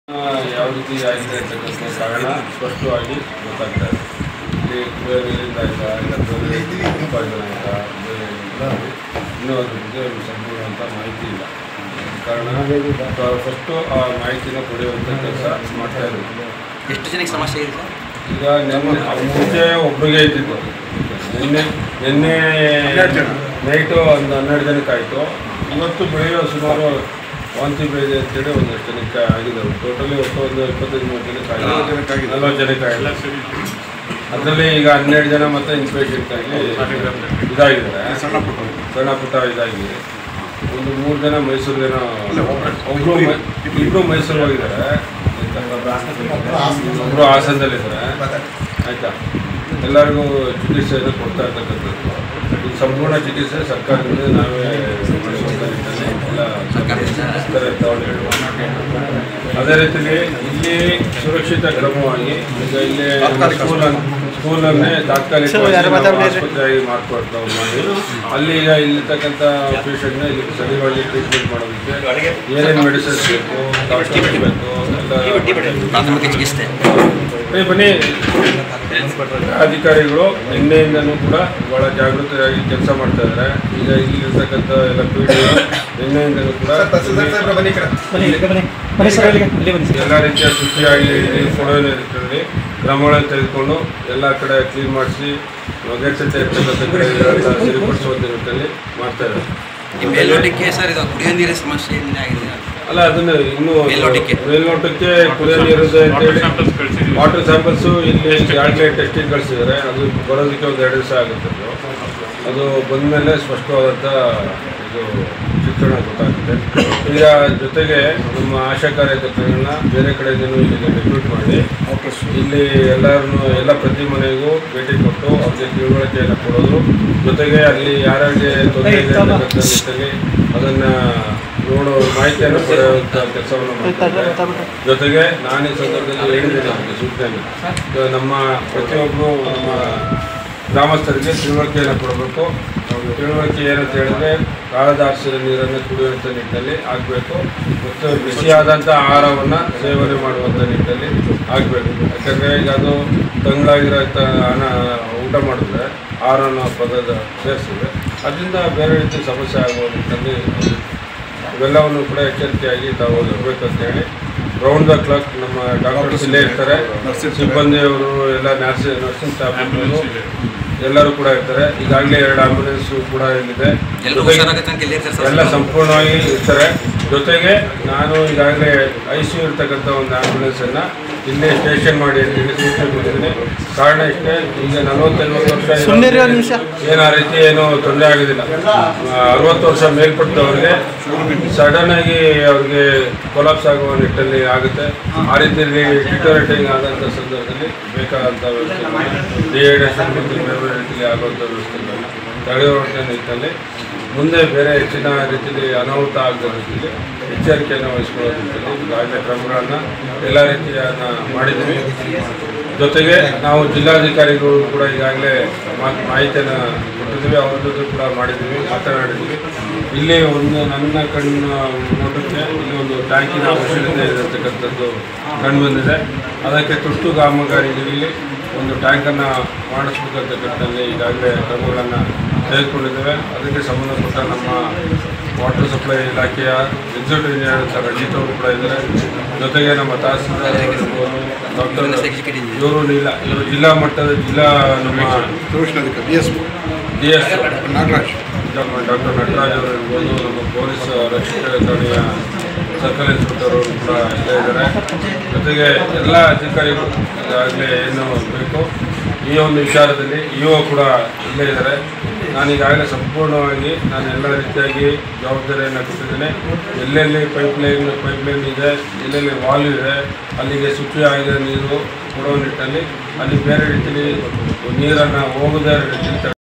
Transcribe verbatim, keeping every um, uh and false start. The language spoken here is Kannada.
ಯಾವ ರೀತಿ ಆಗಿದೆ ಅಂತಕ್ಕಂಥ ಕಾರಣ ಸ್ಪಷ್ಟವಾಗಿ ಗೊತ್ತಾಗ್ತಾ ಇದೆ. ಇಲ್ಲಿ ಕುಡಿಯೋ ನೀರಿಂದ ಆಯಿತಾ ಇಲ್ಲ ಉತ್ಪಾದನೆ ಆಯಿತಾ ಇನ್ನೂ ಅದ್ರ ಬಗ್ಗೆ ಸಂಪೂರ್ಣವಂಥ ಮಾಹಿತಿ ಇಲ್ಲ. ಕಾರಣ ಫಸ್ಟು ಆ ಮಾಹಿತಿನ ಪಡೆಯುವಂಥ ಕೆಲಸ ಮಾಡ್ತಾ ಇದ್ದೀವಿ. ಎಷ್ಟು ಜನಕ್ಕೆ ಸಮಸ್ಯೆ ಇದೆ? ಈಗ ನಿನ್ನೆ ಮುಂಚೆ ಒಬ್ಬರಿಗೆ ಇದ್ದಿದ್ದು, ನಿನ್ನೆ ನಿನ್ನೆ ನೈಟು ಒಂದು ಹನ್ನೆರಡು ಜನಕ್ಕೆ ಆಯಿತು. ಇವತ್ತು ಬೆಳಿಗ್ಗೆ ಸುಮಾರು ವಾಂತಿ ಬೆಳೆದಿದೆ ಅಂತೇಳಿ ಒಂದಷ್ಟು ಜನಕ್ಕೆ ಆಗಿದ್ದಾವೆ. ಟೋಟಲಿ ಒಟ್ಟು ಒಂದು ಇಪ್ಪತ್ತೈದು ಮೂವತ್ತು ಜನಕ್ಕೆ ಆಗಿದೆ, ನಲ್ವತ್ತು ಜನಕ್ಕೆ ಆಗಿಲ್ಲ. ಅದರಲ್ಲಿ ಈಗ ಹನ್ನೆರಡು ಜನ ಮತ್ತು ಇನ್ಪೇಷೆಂಟ್ ಆಗಿ ಇದಾಗಿದ್ದಾರೆ, ಸಣ್ಣ ಪುಟ್ಟ ಇದಾಗಿದೆ. ಒಂದು ಮೂರು ಜನ ಮೈಸೂರಿಗೇನೋ, ಒಬ್ಬರು ಇಬ್ಬರು ಮೈಸೂರು ಹೋಗಿದ್ದಾರೆ, ಒಬ್ಬರು ಹಾಸನದಲ್ಲಿದ್ದಾರೆ. ಆಯಿತಾ, ಎಲ್ಲರಿಗೂ ಚಿಕಿತ್ಸೆಯನ್ನು ಕೊಡ್ತಾ ಇರ್ತಕ್ಕಂಥದ್ದು. ಈ ಸಂಪೂರ್ಣ ಚಿಕಿತ್ಸೆ ಸರ್ಕಾರದಿಂದ ನಾವೇ ಮಾಡಿಸುವಂಥ ನಿಟ್ಟಿನಲ್ಲಿ ಎಲ್ಲ ತಗೊಂಡು ಹೇಳುವ. ಅದೇ ರೀತಿಯಲ್ಲಿ ಇಲ್ಲಿ ಸುರಕ್ಷಿತ ಕ್ರಮವಾಗಿ ಈಗ ಇಲ್ಲಿ ಸ್ಕೂಲ್ ಸ್ಕೂಲನ್ನೇ ತಾತ್ಕಾಲಿಕ ಆಸ್ಪತ್ರೆಯಾಗಿ ಮಾರ್ಪಾಡು ಮಾಡಿ ಅಲ್ಲಿ ಈಗ ಇಲ್ಲಿರ್ತಕ್ಕಂಥ ಪೇಷಂಟ್ನ ಇಲ್ಲಿ ಸರಿಯಾಗಿ ಟ್ರೀಟ್ಮೆಂಟ್ ಮಾಡೋದಕ್ಕೆ ಏನೇನು ಮೆಡಿಸಿನ್ಸ್ ಬೇಕು, ಡಾಕ್ಟರ್ ಬೇಕು ಎಲ್ಲ ಬನ್ನಿ. ಅಧಿಕಾರಿಗಳು ನಿನ್ನೆಯಿಂದನೂ ಕೂಡ ಭಾಳ ಜಾಗೃತಿಯಾಗಿ ಕೆಲಸ ಮಾಡ್ತಾ ಇದ್ದಾರೆ. ಈಗ ಇಲ್ಲಿರ್ತಕ್ಕಂಥ ಎಲ್ಲ ಪೀಡಿಗಳು ನಿನ್ನೆಯಿಂದನೂ ಕೂಡ ಎಲ್ಲ ರೀತಿಯ ಶುಚಿಯಾಗಿ ಕೊಡೋ ನಿಟ್ಟಿನಲ್ಲಿ ಕ್ರಮಗಳನ್ನು ತೆಗೆದುಕೊಂಡು ಎಲ್ಲ ಕಡೆ ಕ್ಲೀನ್ ಮಾಡಿಸಿ ಒಗ್ಗಟ್ಟೆ ಇರ್ತಕ್ಕಂಥ ಕಡೆ ಸರಿಪಡಿಸುವಂಥ ನಿಟ್ಟಿನಲ್ಲಿ ಮಾಡ್ತಾ ಇದ್ದಾರೆ. ಮೇಲ್ನೋಟಕ್ಕೆ ಸರ್ ಇದು ಕುಡಿಯೋ ನೀರಿನ ಸಮಸ್ಯೆ ಆಗಿದೆ ಅಲ್ಲ, ಅದನ್ನು ಇನ್ನೂ ಮೇಲ್ನೋಟಕ್ಕೆ ಕುಡಿಯೋ ನೀರಿದೆ ಅಂತೇಳಿ ವಾಟರ್ ಸ್ಯಾಂಪಲ್ಸು ಇಲ್ಲಿ ಆಗಲೇ ಟೆಸ್ಟಿಂಗ್ ಕಳಿಸಿದ್ದಾರೆ. ಅದು ಬರೋದಕ್ಕೆ ಒಂದು ಎರಡು ದಿವಸ ಆಗುತ್ತೆ. ಅದು ಬಂದ ಮೇಲೆ ಸ್ಪಷ್ಟವಾದಂಥ ಇದು ಚಿತ್ರಣ ಗೊತ್ತಾಗುತ್ತೆ. ಈಗ ಜೊತೆಗೆ ನಮ್ಮ ಆಶಾ ಕಾರ್ಯಕರ್ತರನ್ನ ಬೇರೆ ಕಡೆಯಿಂದನೂ ಇಲ್ಲಿಗೆ ರಿಕ್ರೂಟ್ ಮಾಡಿ ಇಲ್ಲಿ ಎಲ್ಲರನ್ನು ಎಲ್ಲ ಪ್ರತಿ ಮನೆಗೂ ಭೇಟಿ ಕೊಟ್ಟು ಅವ್ರಿಗೆ ತಿಳುವಳಿಕೆಯನ್ನು ಕೊಡೋದು, ಜೊತೆಗೆ ಅಲ್ಲಿ ಯಾರಿಗೆ ತೊಂದರೆ ಇದೆ ಅಂತಕ್ಕಂಥ ನಿಟ್ಟಿನಲ್ಲಿ ಅದನ್ನು ನೋಡೋ ಮಾಹಿತಿಯನ್ನು ಪಡೆಯುವಂಥ ಕೆಲಸವನ್ನು ಮಾಡ್ತಾರೆ. ಜೊತೆಗೆ ನಾನು ಈ ಸಂದರ್ಭದಲ್ಲಿ ಹೇಳಿದ್ದೇನೆ ಅವರಿಗೆ ಸೂಚನೆ, ನಮ್ಮ ಪ್ರತಿಯೊಬ್ಬರು ನಮ್ಮ ಗ್ರಾಮಸ್ಥರಿಗೆ ತಿಳುವಳಿಕೆಯನ್ನು ಕೊಡಬೇಕು. ತಿಳುವಳಿಕೆ ಏನಂತ ಹೇಳಿದ್ರೆ ಕಾಳದ ಆರಿಸಿದ ನೀರನ್ನು ಕುಡಿಯುವಂಥ ನಿಟ್ಟಿನಲ್ಲಿ ಆಗಬೇಕು ಮತ್ತು ಬಿಸಿಯಾದಂಥ ಆಹಾರವನ್ನು ಸೇವನೆ ಮಾಡುವಂಥ ನಿಟ್ಟಿನಲ್ಲಿ ಆಗಬೇಕು. ಯಾಕಂದರೆ ಈಗ ಅದು ತಂಗಾಗಿರೋ ಹಣ ಊಟ ಮಾಡಿದ್ರೆ ಆಹಾರನ ಪದದ ಸೇರಿಸಿದ್ರೆ ಅದರಿಂದ ಬೇರೆ ರೀತಿ ಸಮಸ್ಯೆ ಆಗುವ ನಿಟ್ಟಿನಲ್ಲಿ ಇವೆಲ್ಲವನ್ನು ಕೂಡ ಎಚ್ಚರಿಕೆಯಾಗಿ ತಾವು ಇರಬೇಕಂತೇಳಿ ರೌಂಡ್ ದ ಕ್ಲಾಕ್ ನಮ್ಮ ಡಾಕ್ಟರ್ಸ್ ಇಲ್ಲೇ ಇರ್ತಾರೆ, ಸಿಬ್ಬಂದಿಯವರು ಎಲ್ಲ ನರ್ಸಿಂಗ್ ನರ್ಸಿಂಗ್ ಸ್ಟಾಫ್ ಎಲ್ಲರೂ ಕೂಡ ಇರ್ತಾರೆ. ಈಗಾಗಲೇ ಎರಡು ಆಂಬ್ಯುಲೆನ್ಸು ಕೂಡ ಇಲ್ಲಿದೆ, ಎಲ್ಲ ಸಂಪೂರ್ಣವಾಗಿ ಇರ್ತಾರೆ. ಜೊತೆಗೆ ನಾನು ಈಗಾಗಲೇ ಐ ಸಿ ಯು ಇರ್ತಕ್ಕಂಥ ಒಂದು ಆ್ಯಂಬುಲೆನ್ಸನ್ನು ಇಲ್ಲೇ ಸ್ಟೇಷನ್ ಮಾಡಿ ಅಂತೇಳಿ ಸೂಚನೆ ಕೊಟ್ಟಿದ್ದೀನಿ. ಕಾರಣ ಇಷ್ಟೇ, ಈಗ ನಲವತ್ತೈವತ್ತು ವರ್ಷ ಏನು ಆ ರೀತಿ ಏನೂ ತೊಂದರೆ ಆಗೋದಿಲ್ಲ. ಅರವತ್ತು ವರ್ಷ ಮೇಲ್ಪಟ್ಟವ್ರಿಗೆ ಸಡನ್ ಆಗಿ ಅವ್ರಿಗೆ ಕೊಲಾಪ್ಸ್ ಆಗುವ ನಿಟ್ಟಲ್ಲಿ ಆಗುತ್ತೆ. ಆ ರೀತಿಯಲ್ಲಿ ಡಿಟೋರೇಟಿಂಗ್ ಆದಂಥ ಸಂದರ್ಭದಲ್ಲಿ ಬೇಕಾದಂಥ ವ್ಯವಸ್ಥೆಗಳನ್ನು ಡಿಹೈಡ್ರೇಷನ್ ಮತ್ತು ಬೇರೆ ಬೇರೆ ರೀತಿಯಲ್ಲಿ ಆಗುವಂಥ ವ್ಯವಸ್ಥೆಗಳನ್ನು ತಡೆಯುವಂಥ ನಿಟ್ಟಿನಲ್ಲಿ ಮುಂದೆ ಬೇರೆ ಹೆಚ್ಚಿನ ರೀತಿಯಲ್ಲಿ ಅನಾಹುತ ಆಗದ ರೀತಿಯಲ್ಲಿ ಎಚ್ಚರಿಕೆಯನ್ನು ವಹಿಸ್ಕೊಳ್ಳೋ ನಿಟ್ಟಿನಲ್ಲಿ ಈಗಾಗಲೇ ಕ್ರಮಗಳನ್ನು ಎಲ್ಲ ರೀತಿಯನ್ನು ಮಾಡಿದ್ದೀವಿ. ಜೊತೆಗೆ ನಾವು ಜಿಲ್ಲಾಧಿಕಾರಿಗಳು ಕೂಡ ಈಗಾಗಲೇ ಮಾಹಿತಿಯನ್ನು ಕೊಟ್ಟಿದ್ದೀವಿ, ಅವ್ರ ಜೊತೆ ಕೂಡ ಮಾಡಿದ್ದೀವಿ, ಮಾತನಾಡಿದ್ದೀವಿ. ಇಲ್ಲಿ ಒಂದು ನನ್ನ ಕಣ್ಣು ನೋಟಕ್ಕೆ ಇಲ್ಲಿ ಒಂದು ಟ್ಯಾಂಕಿನ ಅವಶ್ಯಕತೆ ಇರತಕ್ಕಂಥದ್ದು ಕಂಡು ಬಂದಿದೆ. ಅದಕ್ಕೆ ತುರ್ತು ಕಾಮಗಾರಿಗಳಲ್ಲಿ ಒಂದು ಟ್ಯಾಂಕನ್ನು ಮಾಡಿಸ್ಬೇಕಂತಕ್ಕಂಥಲ್ಲಿ ಈಗಾಗಲೇ ಕ್ರಮಗಳನ್ನು ತೆಗೆದುಕೊಂಡಿದ್ದೇವೆ. ಅದಕ್ಕೆ ಸಂಬಂಧಪಟ್ಟ ನಮ್ಮ ವಾಟರ್ ಸಪ್ಲೈ ಇಲಾಖೆಯ ಎಕ್ಸಿಕ್ಯೂಟಿವ್ ಇಂಜಿನಿಯರ್ ಅಂತ ರಂಜಿತ್ ಅವರು ಕೂಡ ಇದ್ದಾರೆ. ಜೊತೆಗೆ ನಮ್ಮ ತಹಸೀಲ್ದಾರ್ ಡಾಕ್ಟರ್ ಇವರು ಇಲ್ಲ ಇವರು ಜಿಲ್ಲಾ ಮಟ್ಟದ ಜಿಲ್ಲಾ ನಮ್ಮ D S D S Nagaraj doctor Nataraj ಅವರು ಇರ್ಬೋದು, ನಮ್ಮ ಪೊಲೀಸ್ ರಕ್ಷಕ ಠಾಣೆಯ ಸರ್ಕಲ್ ಇನ್ಸ್ಪೆಕ್ಟರ್ ಅವರು ಕೂಡ ಇಲ್ಲೇ ಇದ್ದಾರೆ. ಜೊತೆಗೆ ಎಲ್ಲ ಅಧಿಕಾರಿಗಳು ಈಗಾಗಲೇ ಏನು ಬೇಕು ಈ ಒಂದು ವಿಚಾರದಲ್ಲಿ ಇಒ ಕೂಡ ಇಲ್ಲೇ ಇದ್ದಾರೆ. ನಾನು ಈಗಾಗಲೇ ಸಂಪೂರ್ಣವಾಗಿ ನಾನು ಎಲ್ಲ ರೀತಿಯಾಗಿ ಜವಾಬ್ದಾರಿಯನ್ನು ಕೊಟ್ಟಿದ್ದೇನೆ. ಎಲ್ಲೆಲ್ಲಿ ಪೈಪ್ಲೈನ್ ಪೈಪ್ಲೈನ್ ಇದೆ, ಎಲ್ಲೆಲ್ಲಿ ವಾಲ್ ಇದೆ, ಅಲ್ಲಿಗೆ ಶುಚಿಯಾಗಿರೋ ನೀರು ಕೊಡೋ ನಿಟ್ಟಿನಲ್ಲಿ ಅಲ್ಲಿ ಬೇರೆ ರೀತಿಯಲ್ಲಿ ನೀರನ್ನು ಹೋಗದ ರೀತಿಯಲ್ಲಿ